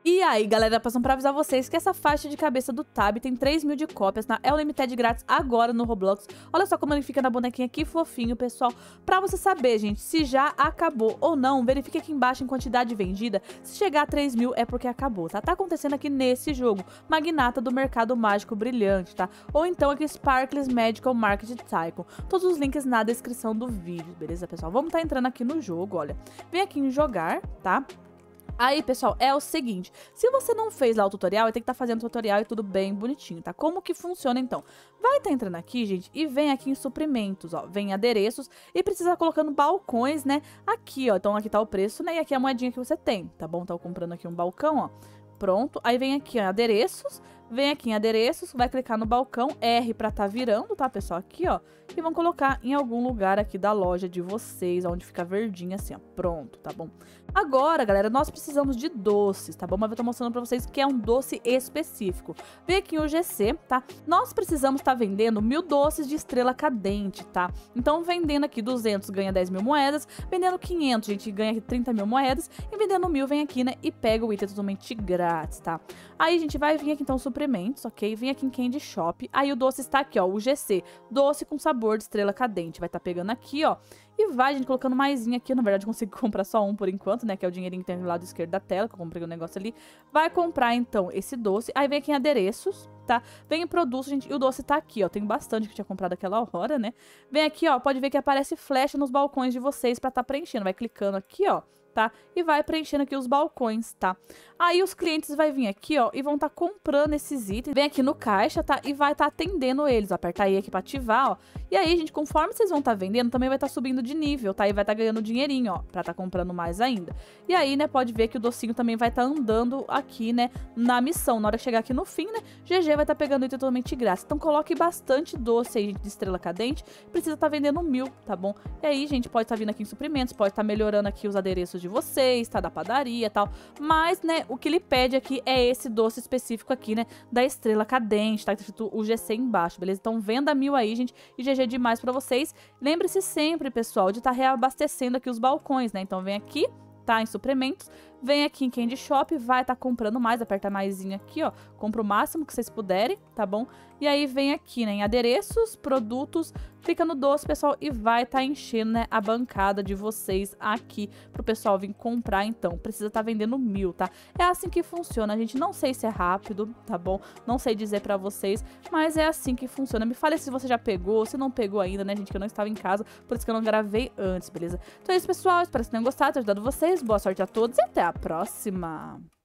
E aí, galera, passando pra avisar vocês que essa faixa de cabeça do Tab tem 3.000 de cópias na El Limited grátis agora no Roblox. Olha só como ele fica na bonequinha, que fofinho, pessoal. Pra você saber, gente, se já acabou ou não, verifique aqui embaixo em quantidade vendida. Se chegar a 3.000 é porque acabou, tá? Tá acontecendo aqui nesse jogo, Magnata do Mercado Mágico Brilhante, tá? Ou então aqui Sparkles Magical Market Tycoon. Todos os links na descrição do vídeo, beleza, pessoal? Vamos tá entrando aqui no jogo, olha. Vem aqui em jogar, tá? Aí, pessoal, é o seguinte, se você não fez lá o tutorial, vai ter que estar fazendo o tutorial e tudo bem bonitinho, tá? Como que funciona, então? Vai estar entrando aqui, gente, e vem aqui em suprimentos, ó, vem adereços e precisa colocando balcões, né? Aqui, ó, então aqui tá o preço, né? E aqui é a moedinha que você tem, tá bom? Tá comprando aqui um balcão, ó. Pronto, aí vem aqui, ó, adereços, vem aqui em adereços, vai clicar no balcão, R pra tá virando, tá, pessoal? Aqui, ó, e vão colocar em algum lugar aqui da loja de vocês, onde fica verdinho assim, ó, pronto, tá bom? Agora, galera, nós precisamos de doces, tá bom? Mas eu tô mostrando pra vocês que é um doce específico. Vem aqui o GC, tá? Nós precisamos tá vendendo 1000 doces de estrela cadente, tá? Então, vendendo aqui 200 ganha 10.000 moedas, vendendo 500, gente, ganha aqui 30.000 moedas, e vendendo 1000 vem aqui, né, e pega o item totalmente grátis, tá? Aí, gente, vai vir aqui, então, suprimentos, ok? Vem aqui em Candy Shop, aí o doce está aqui, ó, o GC, doce com sabor de estrela cadente, vai tá pegando aqui, ó, e vai, gente, colocando maisinho aqui. Na verdade, eu consigo comprar só um por enquanto, né? Que é o dinheirinho que tem do lado esquerdo da tela, que eu comprei um negócio ali. Vai comprar, então, esse doce. Aí vem aqui em adereços, tá? Vem em produtos, gente, e o doce tá aqui, ó. Tem bastante que eu tinha comprado aquela hora, né? Vem aqui, ó, pode ver que aparece flecha nos balcões de vocês pra tá preenchendo. Vai clicando aqui, ó, tá? E vai preenchendo aqui os balcões, tá? Aí os clientes vai vir aqui, ó, e vão tá comprando esses itens. Vem aqui no caixa, tá? E vai tá atendendo eles. Aperta aí aqui pra ativar, ó. E aí, gente, conforme vocês vão tá vendendo, também vai tá subindo de nível, tá? E vai tá ganhando dinheirinho, ó, pra tá comprando mais ainda. E aí, né, pode ver que o docinho também vai tá andando aqui, né, na missão. Na hora que chegar aqui no fim, né, GG vai tá pegando item totalmente grátis. Então coloque bastante doce aí de estrela cadente. Precisa tá vendendo 1000, tá bom? E aí, gente, pode tá vindo aqui em suprimentos, pode tá melhorando aqui os adereços de vocês, tá? Da padaria e tal. Mas, né, o que ele pede aqui é esse doce específico aqui, né, da estrela cadente, tá? Escrito o GC embaixo, beleza? Então venda 1000 aí, gente, e GG demais pra vocês. Lembre-se sempre, pessoal, de estar reabastecendo aqui os balcões, né? Então vem aqui, tá? Em suprimentos, vem aqui em Candy Shop, vai estar comprando mais, aperta maisinho aqui, ó, compra o máximo que vocês puderem, tá bom? E aí vem aqui, né, em adereços, produtos, clica no doce, pessoal, e vai estar enchendo, né, a bancada de vocês aqui pro pessoal vir comprar, então. Precisa estar vendendo 1000, tá? É assim que funciona, gente, não sei se é rápido, tá bom? Não sei dizer pra vocês, mas é assim que funciona. Me fale se você já pegou, se não pegou ainda, né, gente, que eu não estava em casa, por isso que eu não gravei antes, beleza? Então é isso, pessoal, espero que tenham gostado, ter ajudado vocês, boa sorte a todos e até a próxima!